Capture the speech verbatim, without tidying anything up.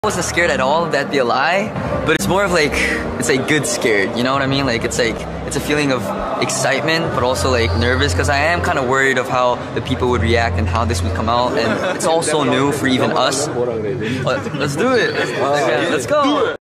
I wasn't scared at all, that'd be a lie, but it's more of like, it's like good scared, you know what I mean? Like it's like, it's a feeling of excitement, but also like nervous, because I am kind of worried of how the people would react and how this would come out, and it's all so new for even us. But let's do it, let's go!